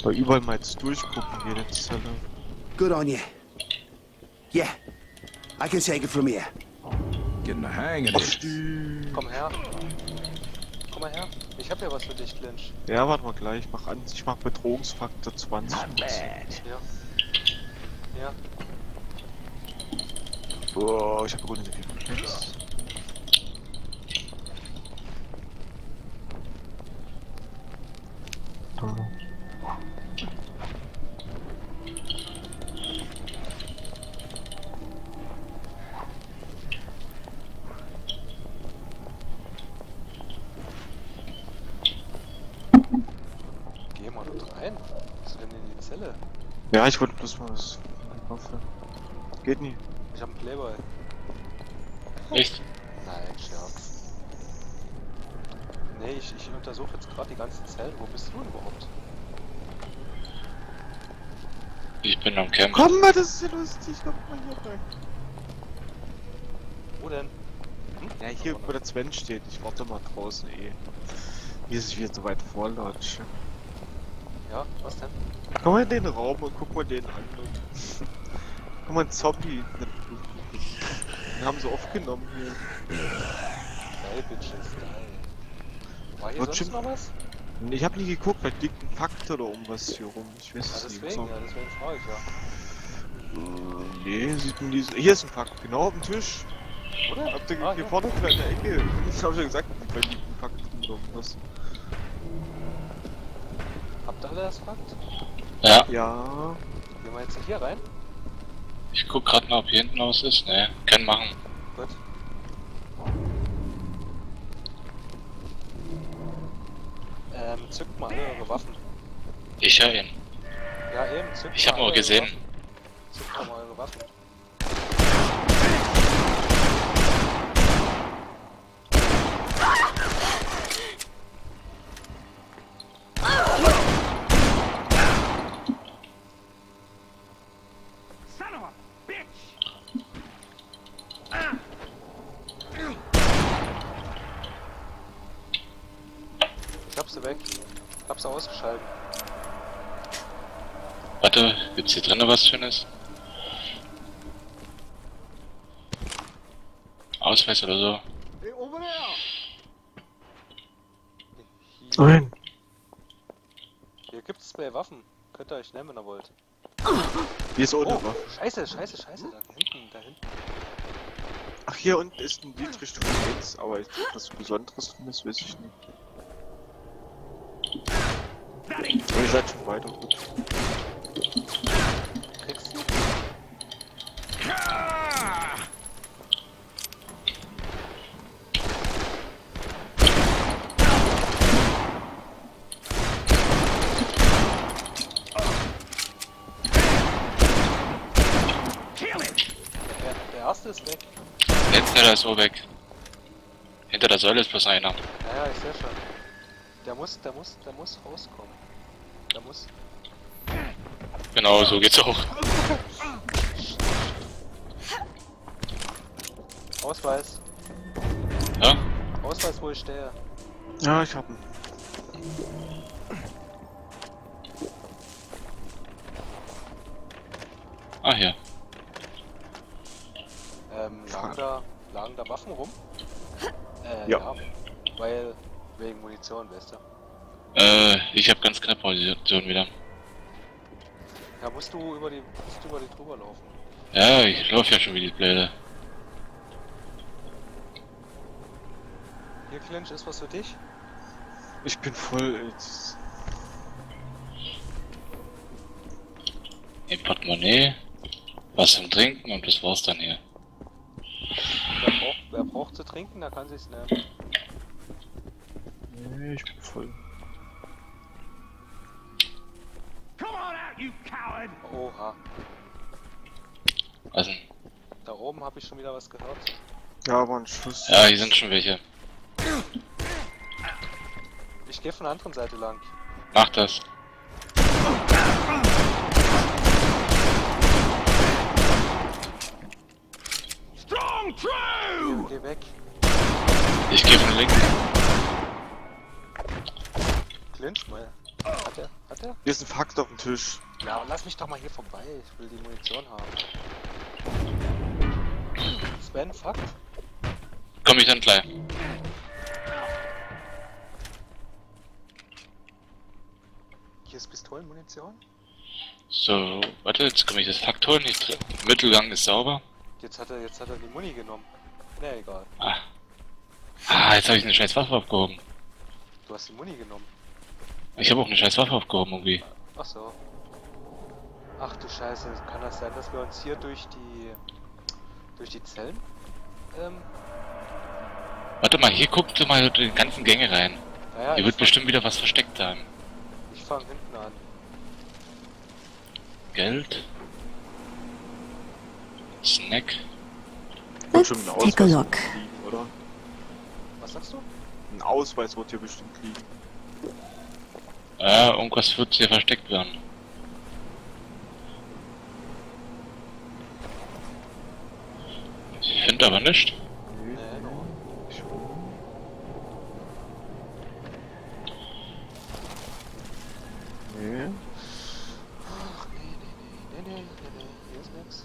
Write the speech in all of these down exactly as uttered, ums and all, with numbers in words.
Weil überall mal jetzt durchgucken, jede Zelle. Good on you. Yeah, I can take it from here. Getting the hang of Ach, this. die. Komm her. Komm mal her. Ich hab ja was für dich, Clinch. Ja, warte mal gleich. Ich mach an, ich mach Bedrohungsfaktor zwanzig. Ja. Ja. Boah, ich hab gar nicht so viel Platz. Geh mal dort rein. Was ist denn in die Zelle? Ja, ich wollte bloß mal was. Waffe. Geht nie. Ich hab einen Playboy. Echt? Nein, Scherz. Nee, ich, ich untersuche jetzt gerade die ganzen Zellen. Wo bist du denn überhaupt? Ich bin am Camp. Komm mal, das ist ja lustig. Komm mal hier rein. Wo denn? Ja, hier, wo der Sven steht. Ich warte mal draußen eh. Hier ist es wieder so weit vorlatsche. Ja, was denn? Komm mal in den Raum und guck mal den an. Guck mal, ein Zombie. Wir haben so aufgenommen hier. Geil, Bitches, geil. War hier Wird sonst schon- noch was? Ich hab nie geguckt, vielleicht liegt ein Fakt oder irgendwas hier rum. Ich weiß Ja, es nicht. deswegen, ja, deswegen frage ich ja. Äh, nee, sieht man diese. Hier ist ein Fakt, genau auf dem Tisch. Oder? Habt ihr Ah, hier ja. vorne in der Ecke? Ich hab schon gesagt, vielleicht liegt ein Fakt drin oder irgendwas. Habt ihr alle das Fakt? Ja, Ja. Gehen wir jetzt hier rein? ich guck grad mal, ob hier hinten was ist. Ne, kann machen. Gut. Ähm, zückt mal alle eure Waffen. Ich ja ihn. Ja, eben, zückt Ich mal hab alle nur eure gesehen. Waffen. Zückt doch mal eure Waffen. Ich hab sie weg. Hab sie ausgeschaltet. Warte, gibt's hier drinnen was Schönes? Ausweis oder so? Hier, Nein. hier gibt's zwei Waffen. Könnt ihr euch nehmen, wenn ihr wollt. Hier ist ohne Oh, Waffe. scheiße, scheiße, scheiße. Da hinten, da hinten. Ach, hier unten ist ein Dietrichstufe eins, aber ich, was Besonderes drin ist, weiß ich nicht. Aber ihr seid schon weiter, gut. Kriegst du? Der, der erste ist weg. Letzter ist so weg. Hinter der Säule ist bloß einer. Ja, ja, ich sehe schon. Der muss, der muss, der muss rauskommen. Der muss. Genau, so geht's auch. Ausweis. Ja? Ausweis, wo ich stehe. Ja, ich hab ihn. Ah, hier. Ähm, lagen da, lagen da Waffen rum? Äh, Ja. ja. Weil, wegen Munition, weißt du. Äh, ich hab ganz knapp Position wieder. Ja, musst du über die, musst du über die drüber laufen. Ja, ich lauf ja schon wie die Blöde. Hier, Clinch, ist was für dich? Ich bin voll jetzt. Ein Portemonnaie, was zum Trinken und das war's dann hier. Wer braucht, wer braucht zu trinken, der kann sich's nehmen. Nee, ich bin voll. Oha. Also, Da oben habe ich schon wieder was gehört. Ja, aber ein Schuss. ja, hier sind schon welche. Ich gehe von der anderen Seite lang. Mach das. Geh, geh weg. Ich gehe von links. Clinch mal. Hat der? Hat der? Hier ist ein Fakt auf dem Tisch. Ja, lass mich doch mal hier vorbei. Ich will die Munition haben. Sven, Fakt? Komm ich dann gleich. Hier ist Pistolenmunition. So, warte, jetzt komme ich das Fakt holen. Ich drin. Mittelgang ist sauber. Jetzt hat er, jetzt hat er die Muni genommen. Ne, egal. Ah, ah jetzt habe ich eine scheiß Waffe aufgehoben. Du hast die Muni genommen. Ich habe auch eine scheiß Waffe aufgehoben irgendwie. Ach so. Ach du Scheiße, kann das sein, dass wir uns hier durch die durch die Zellen ähm, Warte mal, hier guckt ihr mal die ganzen Gänge rein. naja, Hier ich wird fang, bestimmt wieder was versteckt sein. ich fang hinten an. Geld. Snack. Wird schon ein Let's take a Ausweis look. liegen, oder? Was sagst du? Ein Ausweis wird hier bestimmt liegen. Ja, irgendwas wird hier versteckt werden. Ich finde aber nicht. Nee, Nee, no. ich Nee. Ach nee, nee, nee, nee, nee, nee, nee, hier ist nix.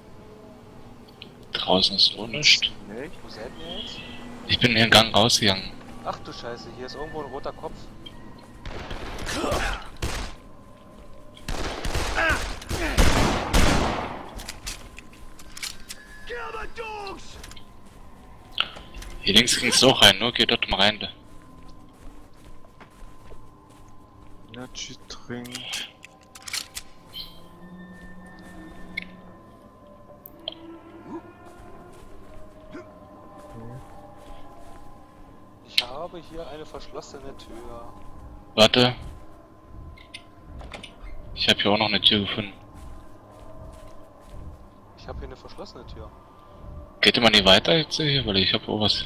Draußen ist nur nichts. Nee. Wo seid ihr jetzt? Ich bin hier im Gang rausgegangen. Ach du Scheiße, hier ist irgendwo ein roter Kopf. Hier links ging es auch rein, nur geh dort mal rein. Da. Energy trinkt. Ich habe hier eine verschlossene Tür. Warte. Ich habe hier auch noch eine Tür gefunden. Ich habe hier eine verschlossene Tür. Geht immer nicht weiter jetzt hier, weil ich habe auch was.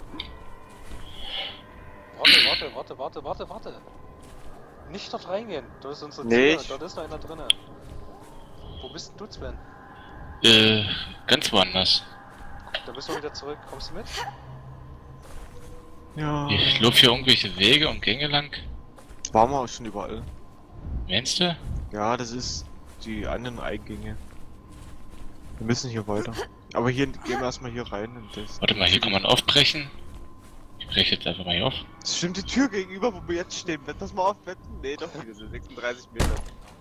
Warte, warte, warte, warte, warte, warte. Nicht dort reingehen. Dort ist unsere Nee, Tür. ich- Dort ist noch einer drinne. Wo bist denn du, Sven? Äh, ganz woanders. Da bist du wieder zurück. Kommst du mit? Ja. Ich laufe hier irgendwelche Wege und Gänge lang. Waren wir auch schon überall. Meinst du? Ja, das ist die anderen Eingänge. Wir müssen hier weiter. Aber hier gehen wir erstmal hier rein und das. Warte mal, hier kann man aufbrechen. Ich breche jetzt einfach mal hier auf. Das stimmt, die Tür gegenüber, wo wir jetzt stehen. Wird das mal aufwetten? Nee, doch wieder so sechsunddreißig Meter.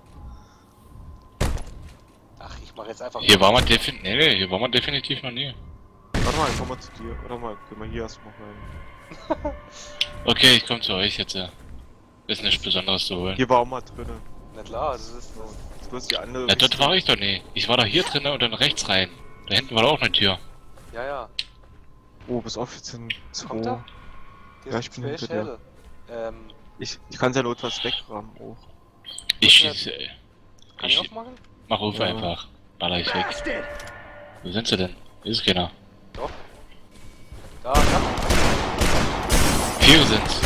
Ach, ich mach jetzt einfach. Hier war man definitiv. Nee, nee, hier war man definitiv noch nie. Warte mal, ich komm mal zu dir. Warte mal, geh mal hier erstmal rein. Okay, ich komme zu euch jetzt. Ja. Ist nichts Besonderes zu holen. Hier war auch mal drinnen. Na klar, das ist. Das Das ist bloß die andere. Na, dort war ich doch nie. Ich war doch hier drinnen und dann rechts rein. Da hinten war doch auch eine Tür. ja, ja. Oh, bis auf jetzt sind Kommt zwei. er? Hier Ja, sind ich bin zwei hinter dir. Schädel. Ähm, Ich, ich kann ja notfalls wegrammen auch. Ich schieße. kann ich Ich aufmachen? mach Rufe Ja. einfach. Baller ich weg. Wo sind sie denn? Hier ist keiner. Doch. Da, da. Vier sind's.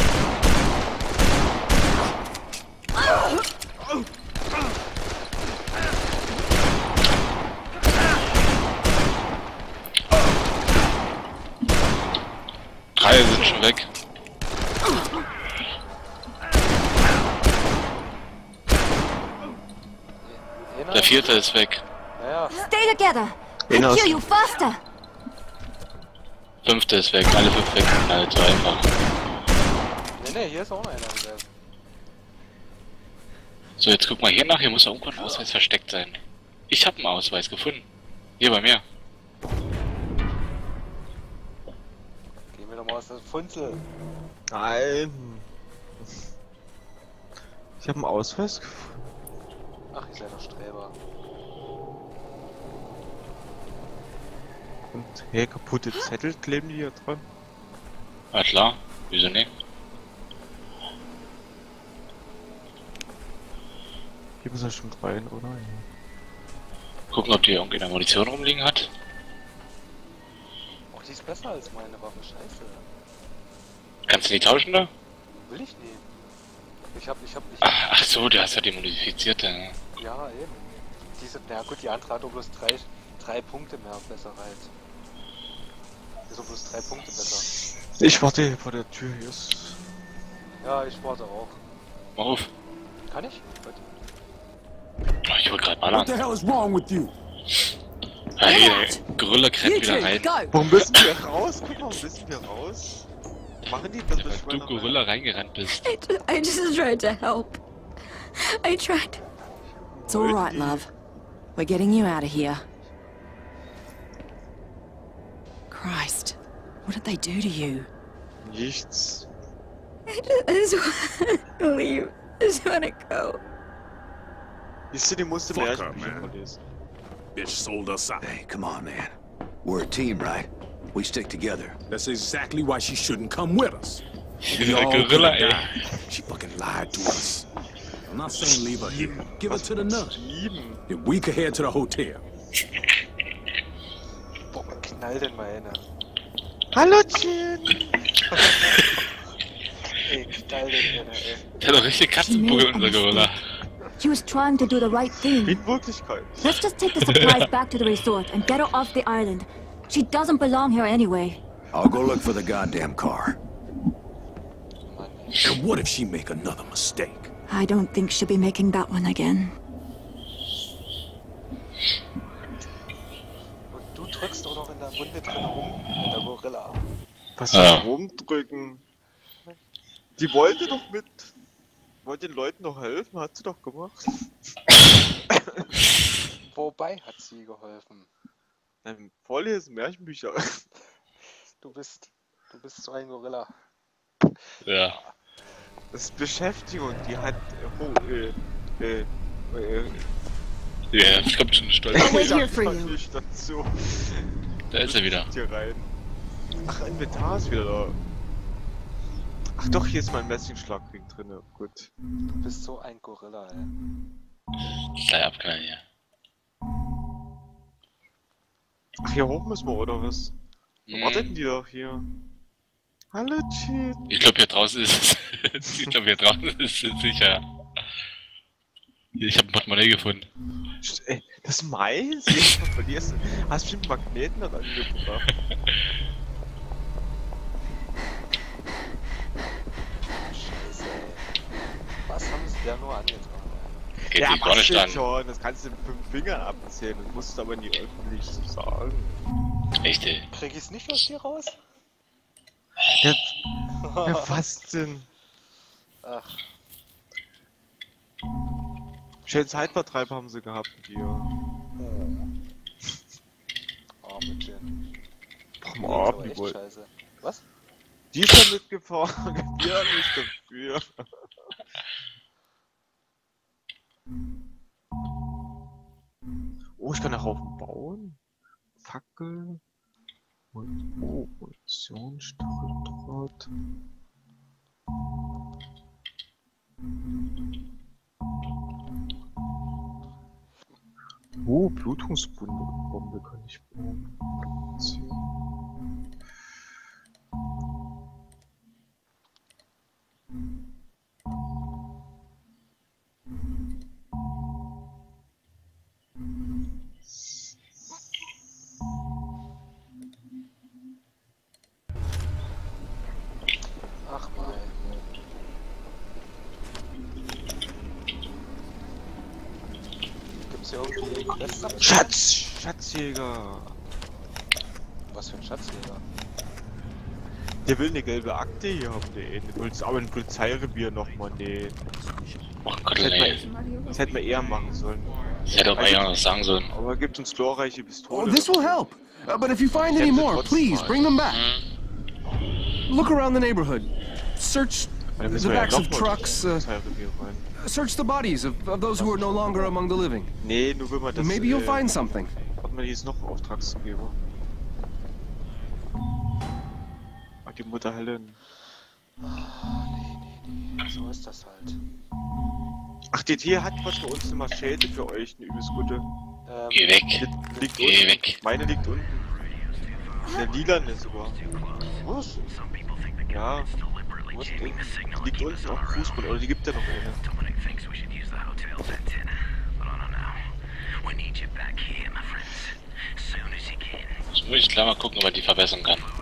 Drei sind schon weg. Einer? Der vierte ist weg. Naja, Stay together. I'll Einer kill ist- you faster. Fünfte ist weg. Alle fünf weg. Also einfach. nee, nee, hier ist auch noch einer. Der- So, jetzt guck mal hier nach. Hier muss irgendwo ein Ausweis versteckt sein. Ich habe einen Ausweis gefunden. Hier bei mir. Geh mir doch mal aus der Funzel. Nein. Ich habe einen Ausweis gefunden. Ach, ihr seid doch Streber. Und hey, kaputte Zettel kleben die hier dran. Na klar. Wieso nicht? Hier muss er schon rein, oder? Ja. Gucken, ob die irgendwie eine Munition rumliegen hat. Och, die ist besser als meine Waffe. Scheiße. Kannst du die tauschen da? Will ich nie. Ich hab, ich hab, ich Ach, ach so, du hast ja die modifizierte. Ne? Ja, eben. Diese, na gut, die andere hat doch bloß drei, drei Punkte mehr Besserheit. Ist doch bloß drei Punkte besser. Ich warte hier vor der Tür. Hier ist. Ja, ich warte auch. Mach auf. Kann ich? Gut. Oh, ich wollte gerade What ballern. the hell is wrong with you? Hey, der Gorilla You rennt wieder two, rein. go! Warum müssen wir raus? Guck mal, warum müssen wir raus? Machen die das Ja, weil bis du Schweine Gorilla reingerannt bist. I, ju- I just tried to help. I tried. It's all right, love. We're getting you out of here. Christ, what did they do to you? Nichts. I just, I just want to leave. I just want to go. Siehst du, die musste Fuck her, Märchenbücher man. vorlesen. Bitch sold us out. Hey, come on, man. We're a team, right? We stick together. That's exactly why she shouldn't come with us. We Dieser all Gorilla, coulda ey. died. She fucking lied to us. I'm not saying leave her here. Give her to the nun. Lieben. Then we could head to the hotel. Boah, knall den mal hin. Hallöchen! Ey, knall den hin, ey. Der hat doch richtig Katzenbuckel, unser Gorilla. She was trying to do the right thing. In Wirklichkeit. Let's just take the supplies back to the resort and get her off the island. She doesn't belong here anyway. I'll go look for the goddamn car. Mann, ey. And what if she make another mistake? I don't think she'll be making that one again. Und du drückst auch noch in der Wunde drin rum, mit der Gorilla. Was Ja. für rumdrücken? Die wollte doch mit. Wollte den Leuten doch helfen, hat sie doch gemacht. Wobei hat sie geholfen? Beim Vorlesen Märchenbücher. Du bist, du bist so ein Gorilla. Ja. Das ist Beschäftigung, die hat. Oh, äh, äh, äh. Ja, es kommt schon eine Stolz. Wait ich here for sag you. nicht dazu. Da ist er wieder. Hier rein. Ach, Inventar ist wieder da. Ach doch, hier ist mein Messingschlagring drin. Gut. Du bist so ein Gorilla, ey. Gleich abknallen hier. Ach, hier hoch müssen wir, oder was? Wo Hm. warten die doch hier? Hallo, Chin. Ich glaube, hier draußen ist es. Ich glaube, hier draußen ist es sicher. Ich habe ein Portemonnaie gefunden. St- Ey, das ist meins? Jetzt mal verlierst du. Hast bestimmt Magneten da angebracht. Scheiße, ey. Was haben sie da nur angetan, ey? Geht Ja, die Sonne was denn stand. schon? Das kannst du mit fünf Fingern abzählen. Das musst du aber nie öffentlich so sagen. Echt, ey. Krieg ich's nicht aus dir raus? Ja, ja was denn? Ach, Schönen Zeitvertreib haben sie gehabt mit ihr. arme Jin. Warum Die ist ab, aber die echt wollten. scheiße. Was? Die ist ja mitgefahren, wir haben nicht dafür. Oh, ich kann einen Haufen bauen. Fackel. Und oh, Munition, Stacheldraht. Oh, Blutungsbombe Bombe kann ich bauen. zehn. Ach mein. Gibt's hier irgendwie Quests am Schatz! Schatzjäger! Was für ein Schatzjäger? Der will eine gelbe Akte hier haben, der der will aber ein Polizeirevier nochmal nähen. Oh Das Gott, hätte, ey. man, das hätte man eher machen sollen. Ich hätte auch mal ja noch sagen sollen. Aber er gibt uns glorreiche Oh, Pistole. this will help. Uh, but if you find any more, please bring them back. Look around the neighborhood. Search Dann the müssen wir ja backs of noch mal trucks. ins Uh, Polizeirevier rein. search the bodies of, of those who are no longer among the living. Nee, nur wenn man das. Maybe you'll äh, find something. Warte mal, hier ist noch ein Auftragsgeber. Ach, die Mutter Helen. So ist das halt. Ach, die hier hat was für uns eine Machete für euch, eine übelst gute. Ähm, Geh weg. Die liegt Geh unten. weg. Meine liegt unten. Der lilane sogar. was? Ja, Wo ist die? die liegt unten auf dem Fußball, oder die gibt ja noch eine. Dominic thinks we should use the hotel's antenna, but I don't know. We need you back here, my friends. Soon as you can. Ich muss ich gleich mal gucken, ob er die verbessern kann.